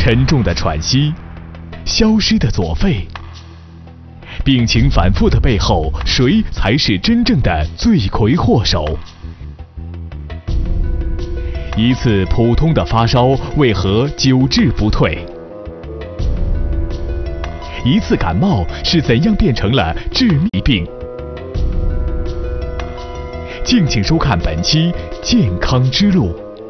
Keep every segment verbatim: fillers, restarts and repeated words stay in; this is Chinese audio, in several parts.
沉重的喘息，消失的左肺。病情反复的背后，谁才是真正的罪魁祸首？一次普通的发烧为何久治不退？一次感冒是怎样变成了致命病？敬请收看本期《健康之路》。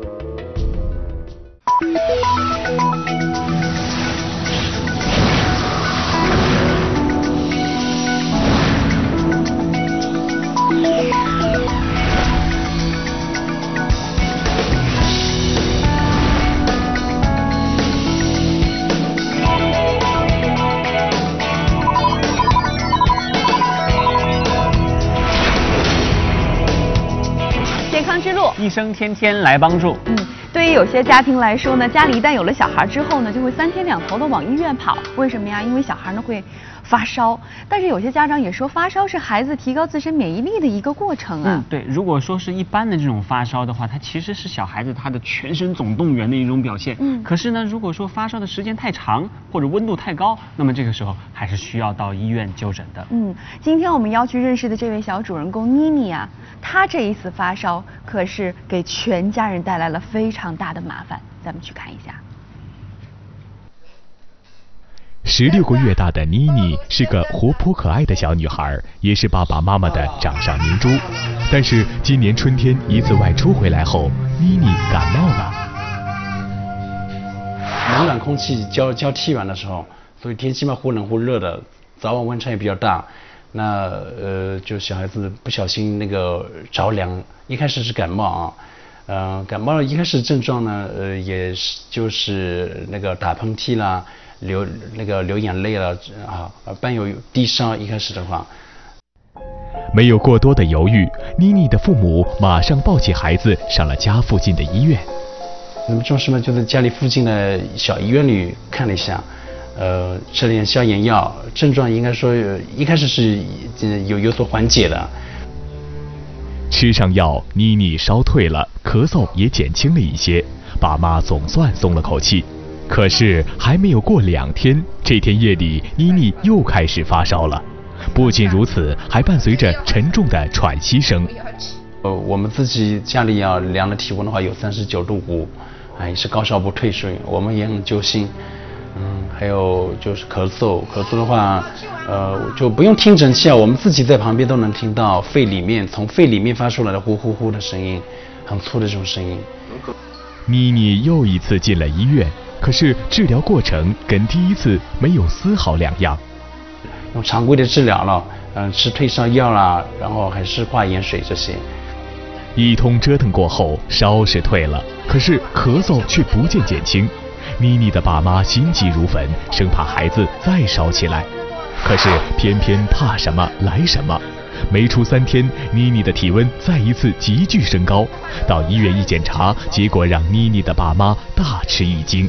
医生天天来帮助。 嗯，对于有些家庭来说呢，家里一旦有了小孩之后呢，就会三天两头的往医院跑。为什么呀？因为小孩呢会发烧。但是有些家长也说，发烧是孩子提高自身免疫力的一个过程啊。 嗯，对。如果说是一般的这种发烧的话，它其实是小孩子他的全身总动员的一种表现。嗯。可是呢，如果说发烧的时间太长或者温度太高，那么这个时候还是需要到医院就诊的。 嗯，今天我们要去认识的这位小主人公妮妮啊，她这一次发烧可是给全家人带来了非常大的麻烦，咱们去看一下。 十六个月大的妮妮是个活泼可爱的小女孩，也是爸爸妈妈的掌上明珠。但是今年春天一次外出回来后，妮妮感冒了。 冷暖空气交交替完的时候，所以天气嘛忽冷忽热的，早晚温差也比较大。那呃，就小孩子不小心那个着凉，一开始是感冒啊，呃，感冒一开始症状呢，呃，也是就是那个打喷嚏啦，流那个流眼泪了啊，伴有低烧。一开始的话， 没有过多的犹豫，妮妮的父母马上抱起孩子上了家附近的医院。 那么重视嘛，就在家里附近的小医院里看了一下。呃，吃了点消炎药，症状应该说一开始是有有所缓解的。 吃上药，妮妮烧退了，咳嗽也减轻了一些，爸妈总算松了口气。可是还没有过两天，这天夜里，妮妮又开始发烧了。不仅如此，还伴随着沉重的喘息声。 呃，我们自己家里要量的体温的话有三十九度五，哎，是高烧不退，所以我们也很揪心。嗯，还有就是咳嗽，咳嗽的话，呃，就不用听诊器啊，我们自己在旁边都能听到肺里面从肺里面发出来的呼呼呼的声音，很粗的这种声音。 妮妮又一次进了医院，可是治疗过程跟第一次没有丝毫两样。 用常规的治疗了，嗯、呃，吃退烧药啦，然后还是挂盐水这些。 一通折腾过后，烧是退了，可是咳嗽却不见减轻。妮妮的爸妈心急如焚，生怕孩子再烧起来。可是偏偏怕什么来什么，没出三天，妮妮的体温再一次急剧升高。到医院一检查，结果让妮妮的爸妈大吃一惊。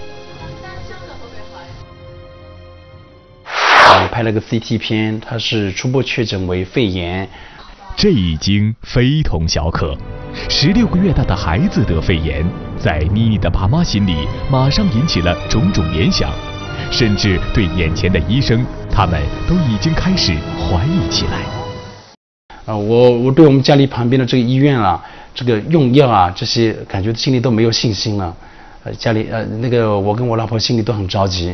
呃，拍了个 C T 片，它是初步确诊为肺炎。 这已经非同小可，十六个月大的孩子得肺炎，在妮妮的爸妈心里马上引起了种种联想，甚至对眼前的医生，他们都已经开始怀疑起来。 啊、呃，我我对我们家里旁边的这个医院啊，这个用药啊这些，感觉心里都没有信心了。呃，家里呃那个我跟我老婆心里都很着急。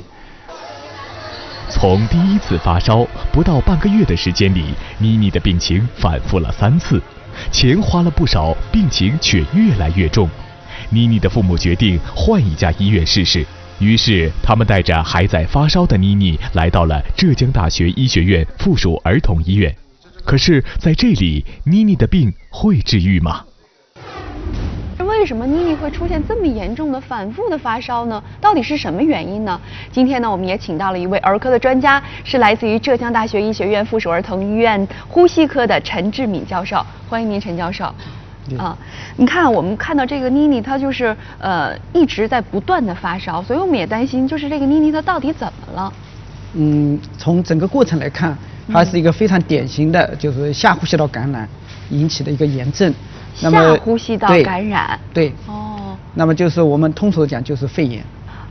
从第一次发烧不到半个月的时间里，妮妮的病情反复了三次，钱花了不少，病情却越来越重。妮妮的父母决定换一家医院试试，于是他们带着还在发烧的妮妮来到了浙江大学医学院附属儿童医院。可是在这里，妮妮的病会治愈吗？ 为什么妮妮会出现这么严重的反复的发烧呢？到底是什么原因呢？今天呢，我们也请到了一位儿科的专家，是来自于浙江大学医学院附属儿童医院呼吸科的陈志敏教授。欢迎您，陈教授。啊，你看，我们看到这个妮妮，她就是呃一直在不断的发烧，所以我们也担心，就是这个妮妮她到底怎么了？ 嗯，从整个过程来看，它是一个非常典型的，就是下呼吸道感染引起的一个炎症。那么下呼吸道感染。 对。对哦。 那么就是我们通俗的讲就是肺炎。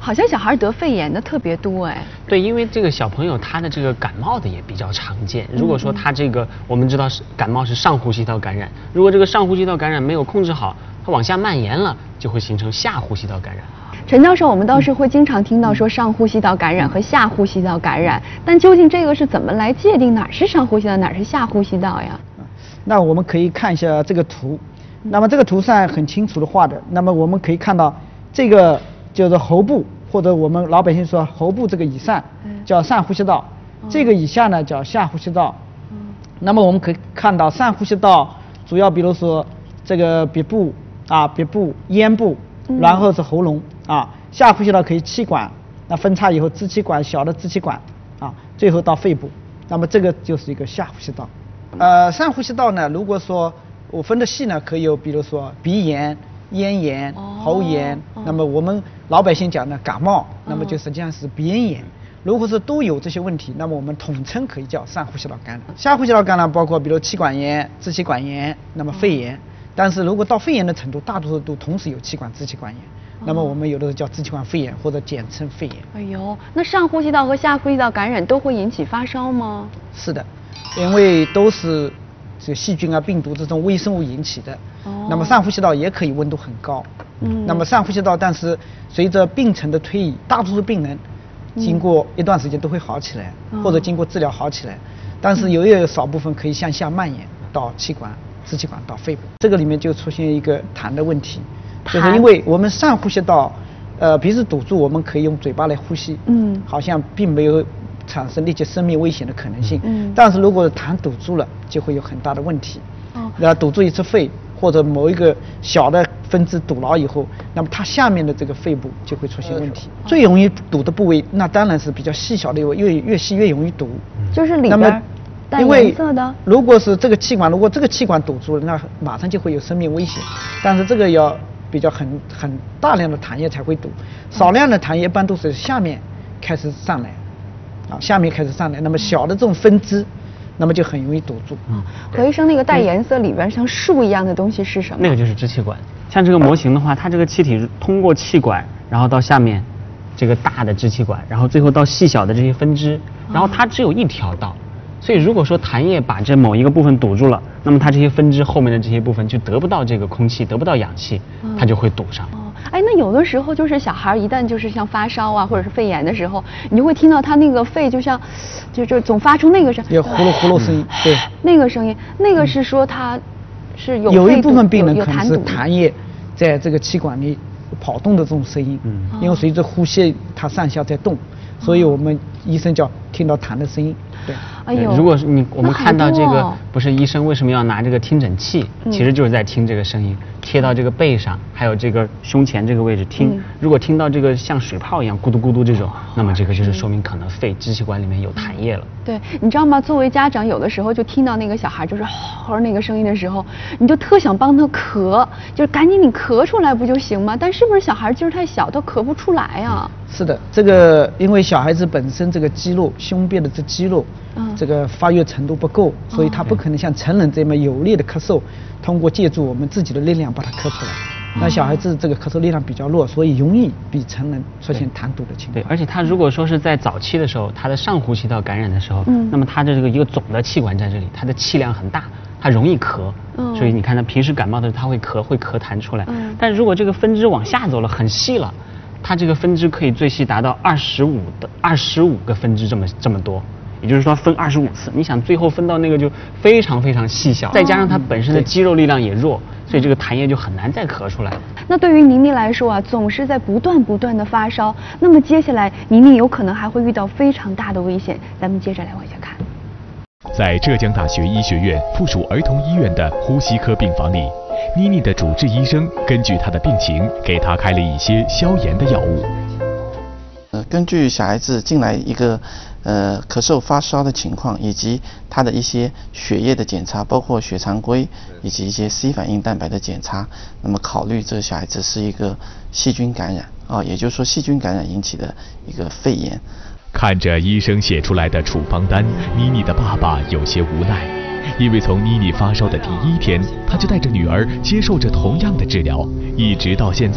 好像小孩得肺炎的特别多哎。 对，因为这个小朋友他的这个感冒的也比较常见。如果说他这个，我们知道是感冒是上呼吸道感染，如果这个上呼吸道感染没有控制好，它往下蔓延了，就会形成下呼吸道感染。 陈教授，我们倒是会经常听到说上呼吸道感染和下呼吸道感染，但究竟这个是怎么来界定哪是上呼吸道，哪是下呼吸道呀？ 那我们可以看一下这个图，那么这个图上很清楚的画的，那么我们可以看到这个就是喉部，或者我们老百姓说喉部这个以上叫上呼吸道，这个以下呢叫下呼吸道。那么我们可以看到上呼吸道主要比如说这个鼻部啊、鼻部、咽部，然后是喉咙啊，下呼吸道可以气管，那分叉以后支气管、小的支气管啊，最后到肺部，那么这个就是一个下呼吸道。呃，上呼吸道呢，如果说我分的细呢，可以有比如说鼻炎、咽炎、喉炎，哦、那么我们老百姓讲的感冒，那么就实际上是鼻咽炎。如果是都有这些问题，那么我们统称可以叫上呼吸道感染。下呼吸道感染包括比如气管炎、支气管炎，那么肺炎。但是如果到肺炎的程度，大多数都同时有气管、支气管炎。那么我们有的叫支气管肺炎或者简称肺炎。 哎呦，那上呼吸道和下呼吸道感染都会引起发烧吗？ 是的，因为都是这细菌啊、病毒这种微生物引起的。哦。那么上呼吸道也可以温度很高。嗯。那么上呼吸道，但是随着病程的推移，大多数病人经过一段时间都会好起来，嗯、或者经过治疗好起来。但是有也有少部分可以向下蔓延到气管、支气管到肺部，这个里面就出现一个痰的问题。就是因为我们上呼吸道，呃，鼻子堵住，我们可以用嘴巴来呼吸，嗯，好像并没有产生立即生命危险的可能性，嗯，但是如果痰堵住了，就会有很大的问题，哦，那堵住一次肺或者某一个小的分支堵牢以后，那么它下面的这个肺部就会出现问题。哦、最容易堵的部位，那当然是比较细小的，越越细越容易堵， 就是里边带颜色的。 如果是这个气管，如果这个气管堵住了，那马上就会有生命危险，但是这个要比较很很大量的痰液才会堵，少量的痰液一般都是下面开始上来，啊，下面开始上来，那么小的这种分支，那么就很容易堵住。 嗯，何医生，那个带颜色里边像树一样的东西是什么？ 那个就是支气管。像这个模型的话，它这个气体通过气管，然后到下面这个大的支气管，然后最后到细小的这些分支，然后它只有一条道。所以如果说痰液把这某一个部分堵住了，那么它这些分支后面的这些部分就得不到这个空气，得不到氧气，它就会堵上。 哦，哎，那有的时候就是小孩一旦就是像发烧啊或者是肺炎的时候，你就会听到他那个肺就像，就就总发出那个声， 有呼噜呼噜声音，对， 那个声音，那个是说他是有有一部分病人可能是痰液在这个气管里跑动的这种声音，嗯，因为随着呼吸它上下在动，所以我们医生叫听到痰的声音。对， 哎呦，如果是你我们看到这个，不是医生为什么要拿这个听诊器？嗯、其实就是在听这个声音，贴到这个背上，还有这个胸前这个位置听。嗯、如果听到这个像水泡一样咕嘟咕嘟这种，那么这个就是说明可能肺支气管里面有痰液了。 对，你知道吗？作为家长，有的时候就听到那个小孩就是吼那个声音的时候，你就特想帮他咳，就是赶紧你咳出来不就行吗？但是不是小孩劲儿太小，他咳不出来啊？ 是的，这个因为小孩子本身这个肌肉胸壁的这肌肉。嗯、这个发育程度不够，所以他不可能像成人这么有力的咳嗽，通过借助我们自己的力量把它咳出来。那小孩子这个咳嗽力量比较弱，所以容易比成人出现痰堵的情况。 对，而且他如果说是在早期的时候，他的上呼吸道感染的时候，嗯，那么他的这个一个总的气管在这里，他的气量很大，他容易咳，嗯，所以你看他平时感冒的时候他会咳，会咳痰出来。嗯，但是如果这个分支往下走了，很细了，它这个分支可以最细达到二十五的二十五个分支这么这么多。也就是说分二十五次，你想最后分到那个就非常非常细小，再加上它本身的肌肉力量也弱，所以这个痰液就很难再咳出来。 那对于倪妮来说啊，总是在不断不断的发烧，那么接下来倪妮有可能还会遇到非常大的危险。咱们接着来往下看。 在浙江大学医学院附属儿童医院的呼吸科病房里，妮妮的主治医生根据她的病情，给她开了一些消炎的药物。 呃，根据小孩子进来一个呃咳嗽发烧的情况，以及他的一些血液的检查，包括血常规以及一些 C 反应蛋白的检查，那么考虑这个小孩子是一个细菌感染啊，也就是说细菌感染引起的一个肺炎。 看着医生写出来的处方单，妮妮的爸爸有些无奈，因为从妮妮发烧的第一天，他就带着女儿接受着同样的治疗，一直到现在，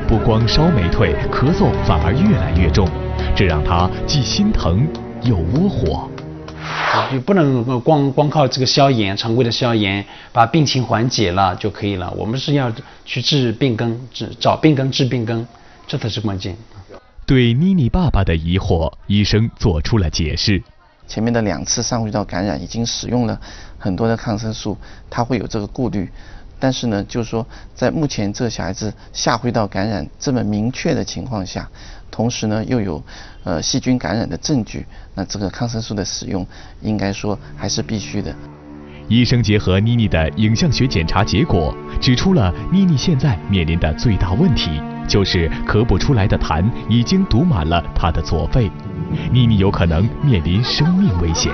不光烧没退，咳嗽反而越来越重，这让他既心疼又窝火。 就不能光光靠这个消炎，常规的消炎把病情缓解了就可以了。我们是要去治病根，治找病根治病根，这才是关键。 对妮妮爸爸的疑惑，医生做出了解释。 前面的两次上呼吸道感染已经使用了很多的抗生素，他会有这个顾虑。但是呢，就是说，在目前这个小孩子下呼吸道感染这么明确的情况下，同时呢又有呃细菌感染的证据，那这个抗生素的使用应该说还是必须的。 医生结合妮妮的影像学检查结果，指出了妮妮现在面临的最大问题，就是咳不出来的痰已经堵满了她的左肺，妮妮有可能面临生命危险。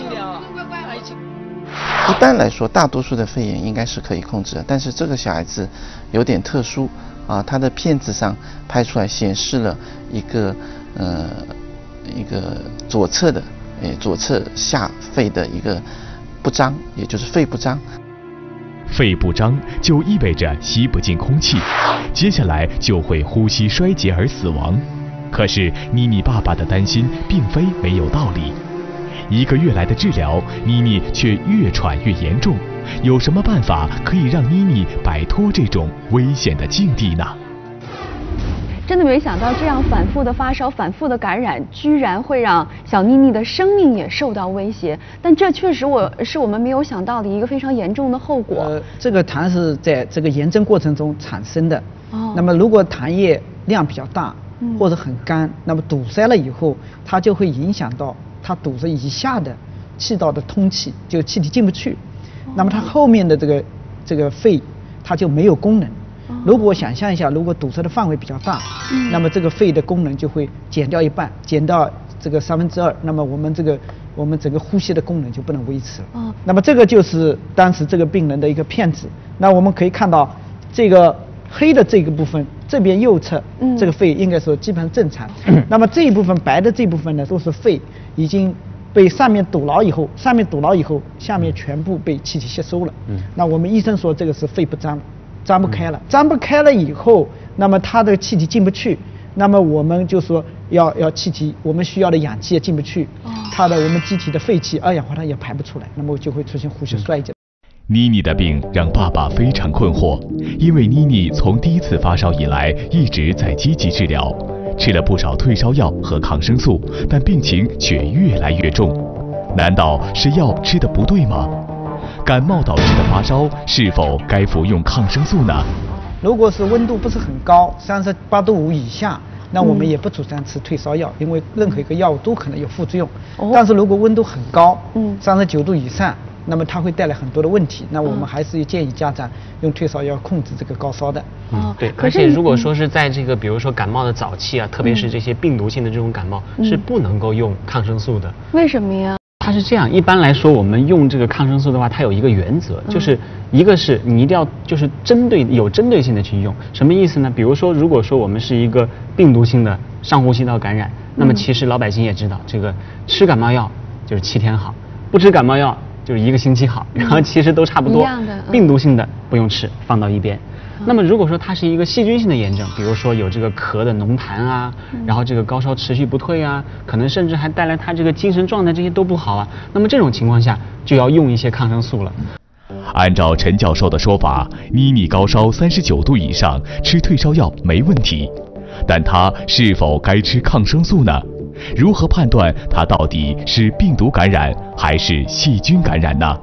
一般来说，大多数的肺炎应该是可以控制的，但是这个小孩子有点特殊啊，他的片子上拍出来显示了一个呃一个左侧的诶左侧下肺的一个不张，也就是肺不张。 肺不张就意味着吸不进空气，接下来就会呼吸衰竭而死亡。可是妮妮爸爸的担心并非没有道理。一个月来的治疗，妮妮却越喘越严重。有什么办法可以让妮妮摆脱这种危险的境地呢？ 真的没想到，这样反复的发烧、反复的感染，居然会让小妮妮的生命也受到威胁。但这确实我是我们没有想到的一个非常严重的后果。 呃，这个痰是在这个炎症过程中产生的。 哦。 那么如果痰液量比较大，嗯、或者很干，那么堵塞了以后，它就会影响到它堵塞以下的气道的通气，就气体进不去。哦、那么它后面的这个这个肺，它就没有功能。如果想象一下，如果堵塞的范围比较大，嗯、那么这个肺的功能就会减掉一半，减到这个三分之二，那么我们这个我们整个呼吸的功能就不能维持了。哦、那么这个就是当时这个病人的一个片子。那我们可以看到，这个黑的这个部分，这边右侧、嗯、这个肺应该说基本上正常。嗯、那么这一部分白的这部分呢，都是肺已经被上面堵牢以后，上面堵牢以后，下面全部被气体吸收了。嗯、那我们医生说这个是肺不张。张不开了，张不开了以后，那么它的气体进不去，那么我们就说要要气体，我们需要的氧气也进不去，哦、它的我们机体的废气、二氧化碳也排不出来，那么就会出现呼吸衰竭。 妮妮的病让爸爸非常困惑，因为妮妮从第一次发烧以来一直在积极治疗，吃了不少退烧药和抗生素，但病情却越来越重。难道是药吃的不对吗？感冒导致的发烧是否该服用抗生素呢？ 如果是温度不是很高，三十八度五以下，那我们也不主张吃退烧药，嗯、因为任何一个药物都可能有副作用。哦、但是如果温度很高，嗯，三十九度以上，那么它会带来很多的问题。那我们还是建议家长用退烧药控制这个高烧的。 嗯，对。而且如果说是在这个比如说感冒的早期啊，特别是这些病毒性的这种感冒，嗯、是不能够用抗生素的。 为什么呀？ 它是这样，一般来说，我们用这个抗生素的话，它有一个原则，就是一个是你一定要就是针对有针对性的去用。什么意思呢？比如说，如果说我们是一个病毒性的上呼吸道感染，那么其实老百姓也知道，这个吃感冒药就是七天好，不吃感冒药就是一个星期好，然后其实都差不多。病毒性的不用吃，放到一边。那么如果说它是一个细菌性的炎症，比如说有这个咳的浓痰啊，嗯、然后这个高烧持续不退啊，可能甚至还带来他这个精神状态这些都不好啊，那么这种情况下就要用一些抗生素了。 按照陈教授的说法，妮妮高烧三十九度以上，吃退烧药没问题，但她是否该吃抗生素呢？如何判断她到底是病毒感染还是细菌感染呢？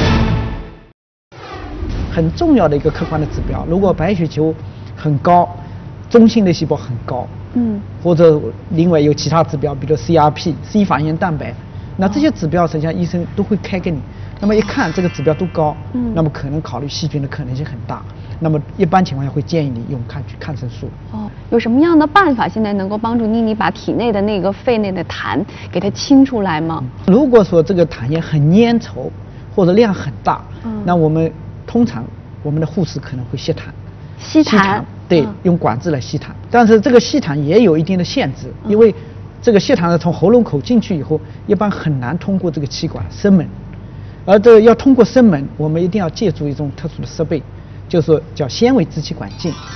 很重要的一个客观的指标，如果白血球很高，中性的细胞很高，嗯，或者另外有其他指标，比如 C R P、C 反应蛋白，那这些指标实际上医生都会开给你。那么一看这个指标都高，嗯，那么可能考虑细菌的可能性很大。那么一般情况下会建议你用抗抗生素。 哦，有什么样的办法现在能够帮助妮妮把体内的那个肺内的痰给它清出来吗？ 如果说这个痰液很粘稠或者量很大，嗯，那我们通常我们的护士可能会吸痰， 吸痰， 对，嗯、用管子来吸痰。但是这个吸痰也有一定的限制，嗯、因为这个吸痰呢从喉咙口进去以后，一般很难通过这个气管声门，而这要通过声门，我们一定要借助一种特殊的设备，就是说叫纤维支气管镜。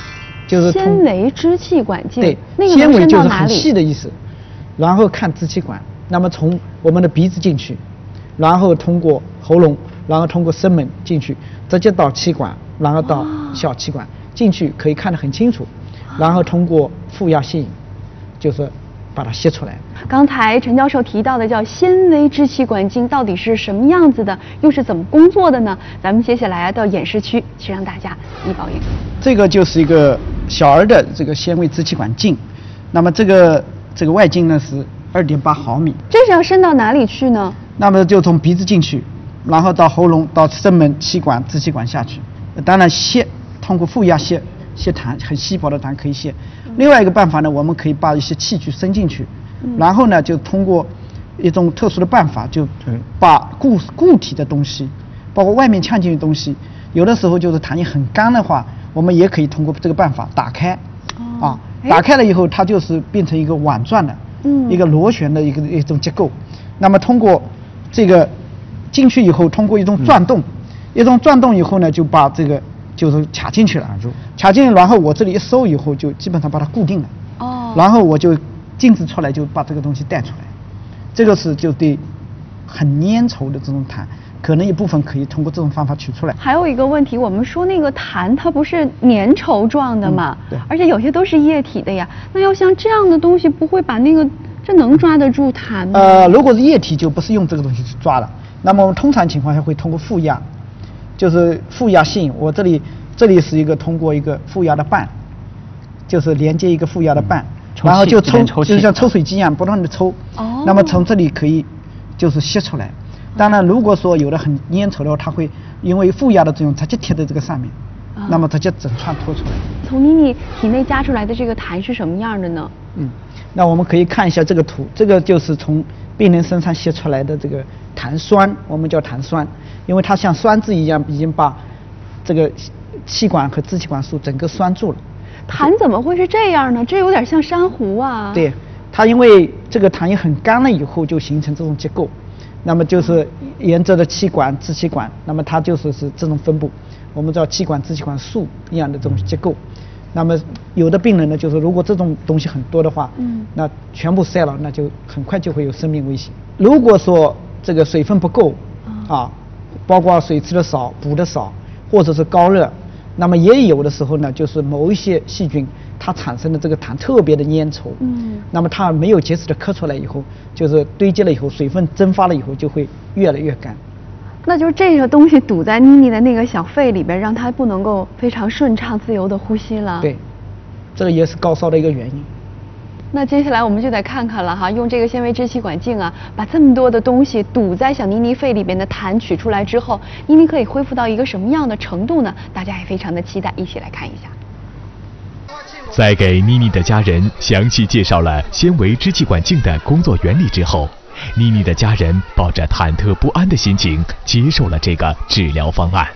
就是纤维支气管镜。 对， 那个纤维就是很伸到哪里？ 细的意思。然后看支气管，那么从我们的鼻子进去，然后通过喉咙，然后通过声门进去，直接到气管，然后到小气管进去，可以看得很清楚。然后通过负压吸引，就是把它吸出来。 刚才陈教授提到的叫纤维支气管镜，到底是什么样子的，又是怎么工作的呢？咱们接下来到演示区去让大家一报一个。 这个就是一个小儿的这个纤维支气管镜，那么这个这个外径呢是二点八毫米。 这是要伸到哪里去呢？ 那么就从鼻子进去，然后到喉咙、到声门、气管、支气管下去。当然吸，通过负压吸吸痰，很稀薄的痰可以吸。另外一个办法呢，我们可以把一些器具伸进去，然后呢就通过一种特殊的办法，就把固固体的东西，包括外面呛进去的东西，有的时候就是痰液很干的话，我们也可以通过这个办法打开。 哦、 啊，打开了以后，它就是变成一个碗状的， 嗯， 一个螺旋的一个一种结构。那么通过这个进去以后，通过一种转动，嗯、一种转动以后呢，就把这个就是卡进去了，卡进去，然后我这里一收以后，就基本上把它固定了。 哦。 然后我就镜子出来，就把这个东西带出来。这个是就对很粘稠的这种痰，可能一部分可以通过这种方法取出来。 还有一个问题，我们说那个痰它不是粘稠状的嘛、 嗯，对， 而且有些都是液体的呀。那要像这样的东西，不会把那个这能抓得住痰吗？ 呃，如果是液体，就不是用这个东西去抓了。那么我们通常情况下会通过负压，就是负压吸引。我这里这里是一个通过一个负压的瓣，就是连接一个负压的瓣，嗯、然后就抽，就像抽水机一样，不断的抽。哦。那么从这里可以就是吸出来。当然，如果说有的很粘稠的话，它会因为负压的作用，直接贴在这个上面，啊、那么直接整串拖出来。 从妮妮体内加出来的这个痰是什么样的呢？ 嗯，那我们可以看一下这个图，这个就是从病人身上吸出来的这个痰栓，我们叫痰栓，因为它像栓子一样，已经把这个气管和支气管束整个栓住了。 痰怎么会是这样呢？这有点像珊瑚啊。 对，它因为这个痰液很干了以后，就形成这种结构。那么就是沿着的气管、支气管，那么它就是是这种分布，我们叫气管支气管束一样的这种结构。那么有的病人呢，就是如果这种东西很多的话，嗯，那全部塞了，那就很快就会有生命危险。如果说这个水分不够，啊，包括水吃的少、补的少，或者是高热，那么也有的时候呢，就是某一些细菌它产生的这个痰特别的粘稠，嗯，那么它没有及时的咳出来以后，就是堆积了以后，水分蒸发了以后，就会越来越干。 那就是这个东西堵在妮妮的那个小肺里边，让她不能够非常顺畅自由的呼吸了。 对，这个也是高烧的一个原因。 那接下来我们就得看看了哈，用这个纤维支气管镜啊，把这么多的东西堵在小妮妮肺里边的痰取出来之后，妮妮可以恢复到一个什么样的程度呢？大家也非常的期待，一起来看一下。 在给妮妮的家人详细介绍了纤维支气管镜的工作原理之后，妮妮的家人抱着忐忑不安的心情接受了这个治疗方案。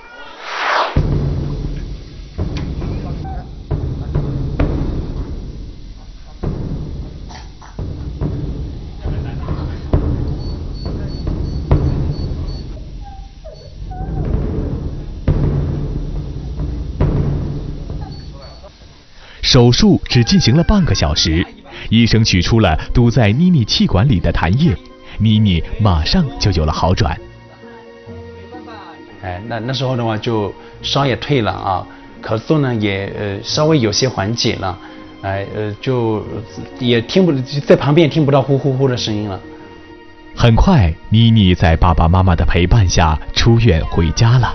手术只进行了半个小时，医生取出了堵在妮妮气管里的痰液，妮妮马上就有了好转。 哎，那那时候的话就烧也退了啊，咳嗽呢也呃稍微有些缓解了，哎呃就也听不在旁边也听不到呼呼呼的声音了。 很快，妮妮在爸爸妈妈的陪伴下出院回家了。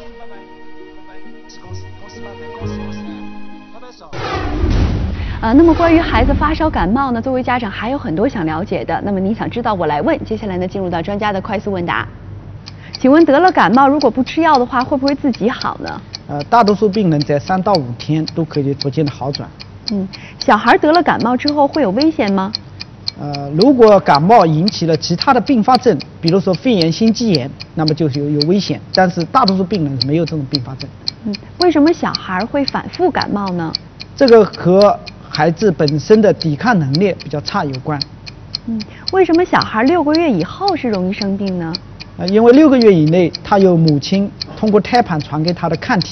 呃，那么关于孩子发烧感冒呢，作为家长还有很多想了解的。那么你想知道，我来问。接下来呢，进入到专家的快速问答。请问得了感冒，如果不吃药的话，会不会自己好呢？ 呃，大多数病人在三到五天都可以逐渐的好转。 嗯，小孩得了感冒之后会有危险吗？ 呃，如果感冒引起了其他的并发症，比如说肺炎、心肌炎，那么就是有有危险。但是大多数病人没有这种并发症。 嗯，为什么小孩会反复感冒呢？ 这个和孩子本身的抵抗能力比较差有关。 嗯，为什么小孩六个月以后是容易生病呢？ 呃，因为六个月以内，他有母亲通过胎盘传给他的抗体，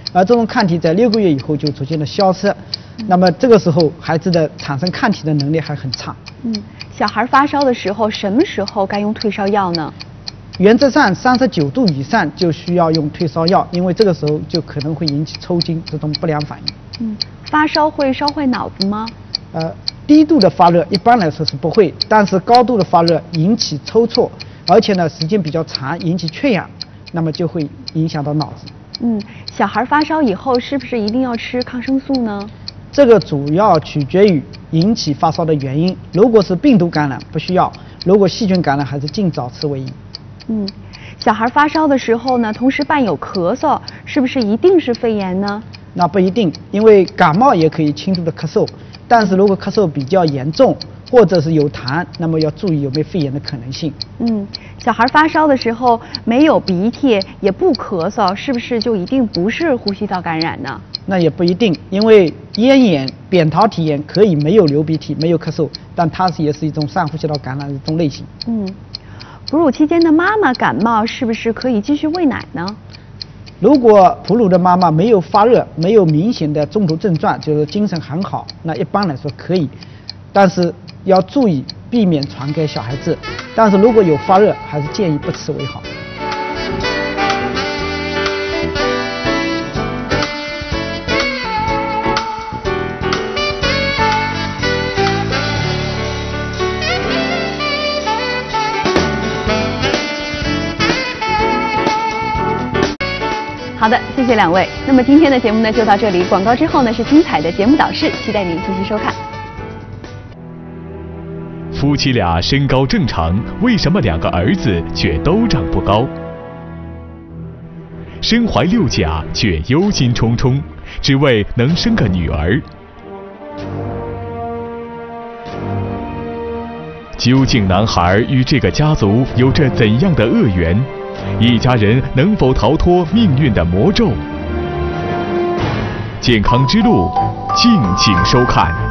而这种抗体在六个月以后就逐渐的消失。那么这个时候孩子的产生抗体的能力还很差。 嗯，小孩发烧的时候，什么时候该用退烧药呢？ 原则上三十九度以上就需要用退烧药，因为这个时候就可能会引起抽筋这种不良反应。 嗯，发烧会烧坏脑子吗？ 呃，低度的发热一般来说是不会，但是高度的发热引起抽搐，而且呢时间比较长引起缺氧，那么就会影响到脑子。 嗯，小孩发烧以后是不是一定要吃抗生素呢？ 这个主要取决于引起发烧的原因，如果是病毒感染不需要，如果细菌感染还是尽早吃为宜。 嗯，小孩发烧的时候呢，同时伴有咳嗽，是不是一定是肺炎呢？ 那不一定，因为感冒也可以轻度的咳嗽，但是如果咳嗽比较严重或者是有痰，那么要注意有没有肺炎的可能性。 嗯，小孩发烧的时候没有鼻涕也不咳嗽，是不是就一定不是呼吸道感染呢？ 那也不一定，因为咽炎、扁桃体炎可以没有流鼻涕、没有咳嗽，但它也是一种上呼吸道感染的一种类型。 嗯，哺乳期间的妈妈感冒是不是可以继续喂奶呢？ 如果哺乳的妈妈没有发热、没有明显的中毒症状，就是精神很好，那一般来说可以，但是要注意避免传给小孩子。但是如果有发热，还是建议不吃为好。 好的，谢谢两位。那么今天的节目呢就到这里，广告之后呢是精彩的节目导视，期待您继续收看。 夫妻俩身高正常，为什么两个儿子却都长不高？身怀六甲却忧心忡忡，只为能生个女儿。究竟男孩与这个家族有着怎样的恶缘？一家人能否逃脱命运的魔咒？健康之路，敬请收看。